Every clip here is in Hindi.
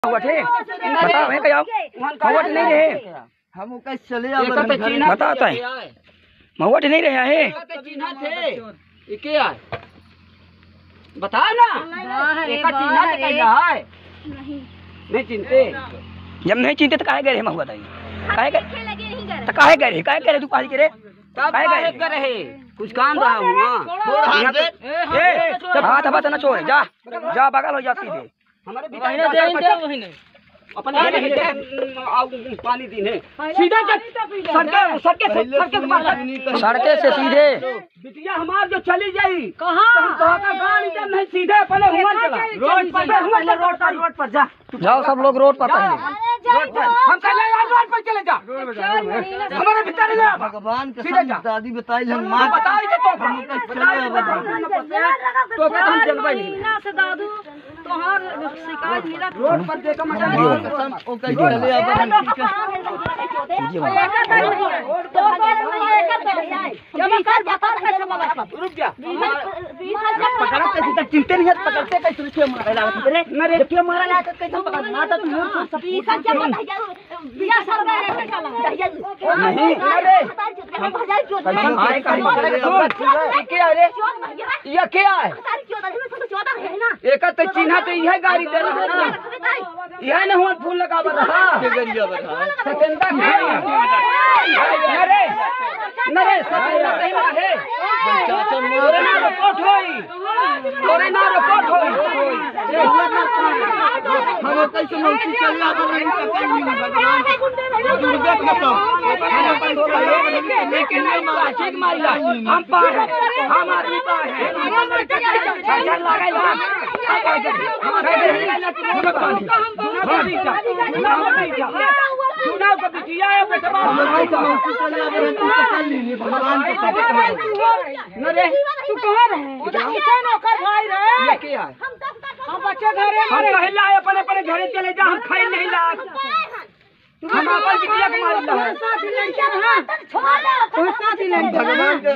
बताओ है क्या महुआ नहीं रहे हम कैसे चले बताता है महुआ नहीं रहा है बता ना नहीं चिंते जब नहीं चिंते तो काहे गए महुआ काहे गए तो काहे गए तू काहे करे काहे करे कुछ काम रहा हूँ हाथ हवा ना छोड़ जा जा बगल हो जा सीधे हमारे अपन पानी दीने सीधा सड़के से सीधे बिटिया हमार जो चली जाई कहाँ गाड़ी जब नहीं सीधे पहले रोड पर जा जाओ सब लोग रोड पर पहले हम कहले रोड पर चले जा हमारे भीतर भगवान के दादी बताई हम मां बताई तो हम चलबई ना से दादू तोहर शिकायत मिला रोड पर देखो मजा ओ कह चले अब रुक जा पकड़ते तक चिंते नहीं पकड़ते कैसे रुपये मारे ला मेरे रुपये मारा ला तो कैसे पकड़ माता तू पैसा क्या बताइए बिया सर नहीं अरे हम भजाई क्यों आए का क्या रे ये क्या है एक तो चिन्ह तो यह गाड़ी दे रहा है यह न हुआ फूल लगा रहा के गरिया बता सकेंदा अरे नरे सकेंदा नहीं है चाचा मोरे ना रिपोर्ट होई हम कैसे मौसी चला भगवान दुर्गा का सब लेकिन ठीक मारिला हम पार है हम आदमी पार है चल लगाई चुनाव का बिटिया है बेटवा नरे तू कहां रहे नौकर भाई रहे क्या है हम बच्चे घरे हम कहला अपने अपने घरे चले जा हम खाई नहीं ला हम अपन बिटिया के मारता है साथ लड़का हां छोड़ साथ लड़का भगवान के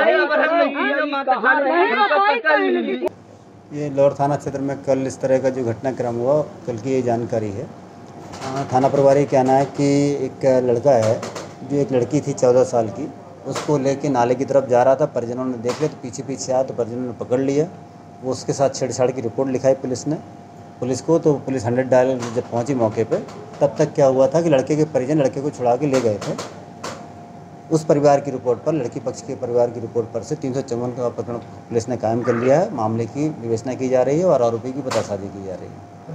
ये लोअर थाना क्षेत्र में कल इस तरह का जो घटनाक्रम हुआ कल की ये जानकारी है। थाना प्रभारी का कहना है कि एक लड़का है जो एक लड़की थी 14 साल की उसको लेके नाले की तरफ जा रहा था। परिजनों ने देख लिया तो पीछे आया तो परिजनों ने पकड़ लिया। वो उसके साथ छेड़छाड़ की रिपोर्ट लिखाई पुलिस को। तो पुलिस 100 डायल जब पहुंची मौके पे तब तक क्या हुआ था कि लड़के के परिजन लड़के को छुड़ा के ले गए थे। उस परिवार की रिपोर्ट पर लड़की पक्ष के परिवार की रिपोर्ट पर से 354 का प्रकरण पुलिस ने कायम कर लिया है। मामले की विवेचना की जा रही है और आरोपी की पतासाजी की जा रही है।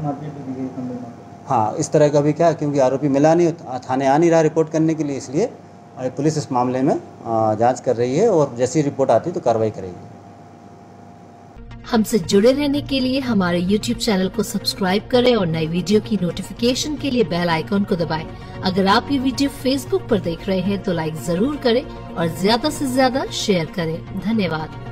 हाँ इस तरह का भी क्या क्योंकि आरोपी मिला नहीं थाने आ नहीं रहा रिपोर्ट करने के लिए, इसलिए पुलिस इस मामले में जांच कर रही है और जैसी रिपोर्ट आती तो कार्रवाई करेगी। हमसे जुड़े रहने के लिए हमारे YouTube चैनल को सब्सक्राइब करें और नई वीडियो की नोटिफिकेशन के लिए बेल आइकॉन को दबाएं। अगर आप ये वीडियो Facebook पर देख रहे हैं तो लाइक जरूर करें और ज्यादा से ज्यादा शेयर करें। धन्यवाद।